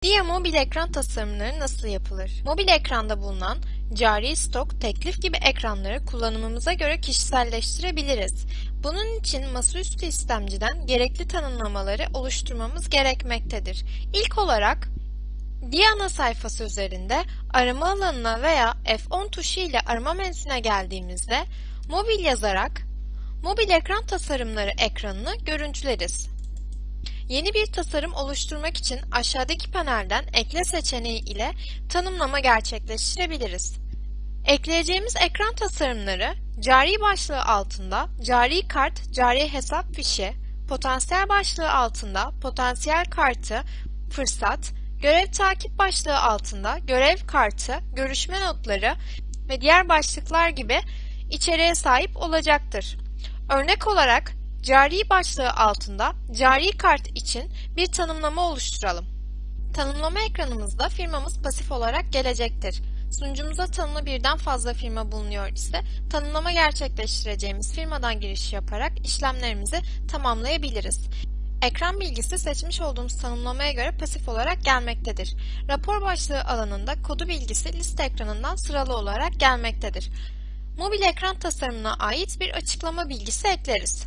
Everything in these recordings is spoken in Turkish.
Dia mobil ekran tasarımları nasıl yapılır? Mobil ekranda bulunan cari, stok, teklif gibi ekranları kullanımımıza göre kişiselleştirebiliriz. Bunun için masaüstü istemciden gerekli tanımlamaları oluşturmamız gerekmektedir. İlk olarak Dia ana sayfası üzerinde arama alanına veya F10 tuşu ile arama menüsüne geldiğimizde mobil yazarak mobil ekran tasarımları ekranını görüntüleriz. Yeni bir tasarım oluşturmak için aşağıdaki panelden ekle seçeneği ile tanımlama gerçekleştirebiliriz. Ekleyeceğimiz ekran tasarımları cari başlığı altında cari kart, cari hesap fişi, potansiyel başlığı altında potansiyel kartı, fırsat, görev takip başlığı altında görev kartı, görüşme notları ve diğer başlıklar gibi içeriğe sahip olacaktır. Örnek olarak cari başlığı altında cari kart için bir tanımlama oluşturalım. Tanımlama ekranımızda firmamız pasif olarak gelecektir. Sunucumuza tanımlı birden fazla firma bulunuyor ise tanımlama gerçekleştireceğimiz firmadan giriş yaparak işlemlerimizi tamamlayabiliriz. Ekran bilgisi seçmiş olduğumuz tanımlamaya göre pasif olarak gelmektedir. Rapor başlığı alanında kodu bilgisi liste ekranından sıralı olarak gelmektedir. Mobil ekran tasarımına ait bir açıklama bilgisi ekleriz.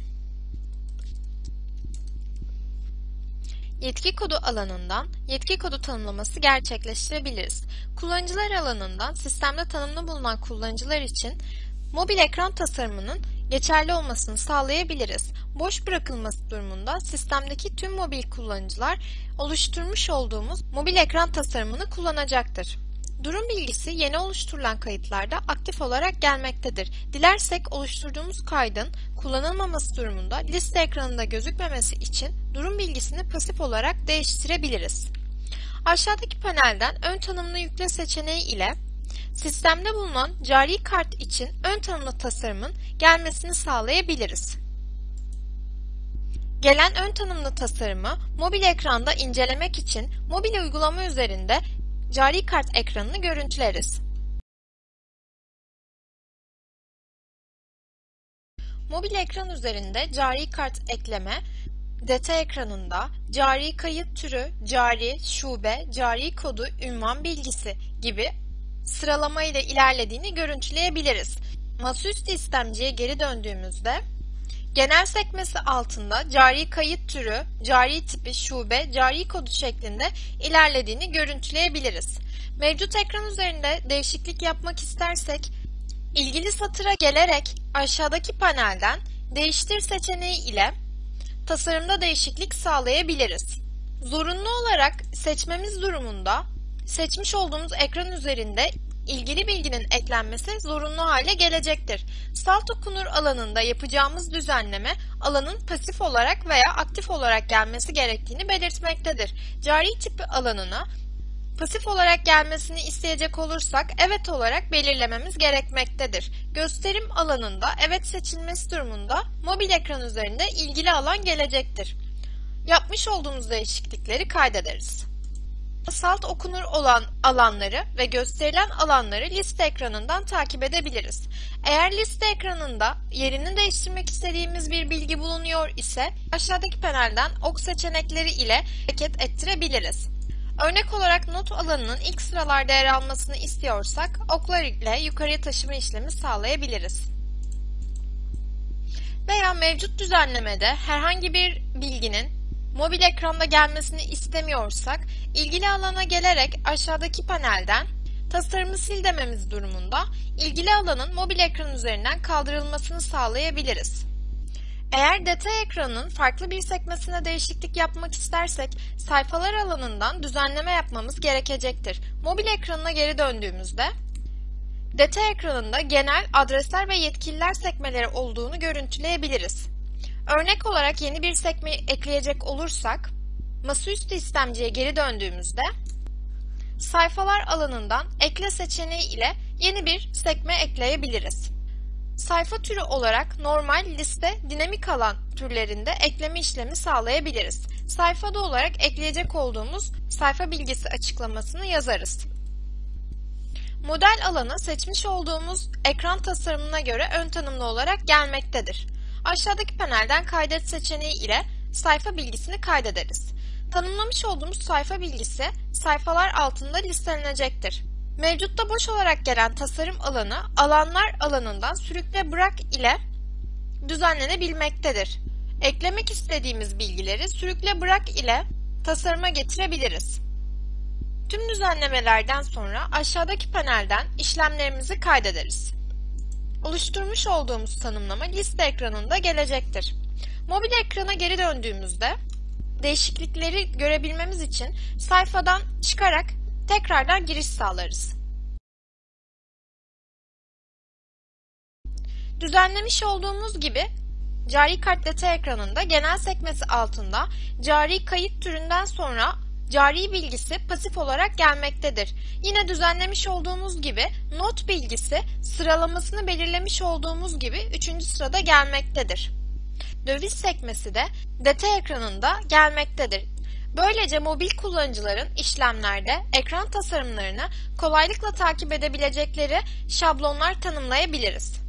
Yetki kodu alanından yetki kodu tanımlaması gerçekleştirebiliriz. Kullanıcılar alanından sistemde tanımlı bulunan kullanıcılar için mobil ekran tasarımının geçerli olmasını sağlayabiliriz. Boş bırakılması durumunda sistemdeki tüm mobil kullanıcılar oluşturmuş olduğumuz mobil ekran tasarımını kullanacaktır. Durum bilgisi yeni oluşturulan kayıtlarda aktif olarak gelmektedir. Dilersek oluşturduğumuz kaydın kullanılmaması durumunda liste ekranında gözükmemesi için durum bilgisini pasif olarak değiştirebiliriz. Aşağıdaki panelden ön tanımlı yükle seçeneği ile sistemde bulunan cari kart için ön tanımlı tasarımın gelmesini sağlayabiliriz. Gelen ön tanımlı tasarımı mobil ekranda incelemek için mobil uygulama üzerinde cari kart ekranını görüntüleriz. Mobil ekran üzerinde cari kart ekleme, detay ekranında cari kayıt türü, cari, şube, cari kodu, ünvan bilgisi gibi sıralama ile ilerlediğini görüntüleyebiliriz. Masaüstü istemciye geri döndüğümüzde genel sekmesi altında cari kayıt türü, cari tipi, şube, cari kodu şeklinde ilerlediğini görüntüleyebiliriz. Mevcut ekran üzerinde değişiklik yapmak istersek, ilgili satıra gelerek aşağıdaki panelden değiştir seçeneği ile tasarımda değişiklik sağlayabiliriz. Zorunlu olarak seçmemiz durumunda seçmiş olduğumuz ekran üzerinde ilgili bilginin eklenmesi zorunlu hale gelecektir. Salt okunur alanında yapacağımız düzenleme alanın pasif olarak veya aktif olarak gelmesi gerektiğini belirtmektedir. Cari tipi alanına pasif olarak gelmesini isteyecek olursak evet olarak belirlememiz gerekmektedir. Gösterim alanında evet seçilmesi durumunda mobil ekran üzerinde ilgili alan gelecektir. Yapmış olduğumuz değişiklikleri kaydederiz. Salt okunur olan alanları ve gösterilen alanları liste ekranından takip edebiliriz. Eğer liste ekranında yerini değiştirmek istediğimiz bir bilgi bulunuyor ise aşağıdaki panelden ok seçenekleri ile hareket ettirebiliriz. Örnek olarak not alanının ilk sıralarda yer almasını istiyorsak oklar ile yukarıya taşıma işlemi sağlayabiliriz. Veya mevcut düzenlemede herhangi bir bilginin mobil ekranda gelmesini istemiyorsak, ilgili alana gelerek aşağıdaki panelden tasarımı sil dememiz durumunda ilgili alanın mobil ekran üzerinden kaldırılmasını sağlayabiliriz. Eğer detay ekranının farklı bir sekmesine değişiklik yapmak istersek, sayfalar alanından düzenleme yapmamız gerekecektir. Mobil ekranına geri döndüğümüzde, detay ekranında genel, adresler ve yetkililer sekmeleri olduğunu görüntüleyebiliriz. Örnek olarak yeni bir sekme ekleyecek olursak, masaüstü istemciye geri döndüğümüzde, sayfalar alanından ekle seçeneği ile yeni bir sekme ekleyebiliriz. Sayfa türü olarak normal, liste, dinamik alan türlerinde ekleme işlemi sağlayabiliriz. Sayfada olarak ekleyecek olduğumuz sayfa bilgisi açıklamasını yazarız. Model alanı seçmiş olduğumuz ekran tasarımına göre ön tanımlı olarak gelmektedir. Aşağıdaki panelden kaydet seçeneği ile sayfa bilgisini kaydederiz. Tanımlamış olduğumuz sayfa bilgisi sayfalar altında listelenecektir. Mevcutta boş olarak gelen tasarım alanı alanlar alanından sürükle bırak ile düzenlenebilmektedir. Eklemek istediğimiz bilgileri sürükle bırak ile tasarıma getirebiliriz. Tüm düzenlemelerden sonra aşağıdaki panelden işlemlerimizi kaydederiz. Oluşturmuş olduğumuz tanımlama liste ekranında gelecektir. Mobil ekrana geri döndüğümüzde değişiklikleri görebilmemiz için sayfadan çıkarak tekrardan giriş sağlarız. Düzenlemiş olduğumuz gibi cari kart deta ekranında genel sekmesi altında cari kayıt türünden sonra cari bilgisi pasif olarak gelmektedir. Yine düzenlemiş olduğumuz gibi not bilgisi sıralamasını belirlemiş olduğumuz gibi 3. sırada gelmektedir. Döviz sekmesi de deta ekranında gelmektedir. Böylece mobil kullanıcıların işlemlerde ekran tasarımlarını kolaylıkla takip edebilecekleri şablonlar tanımlayabiliriz.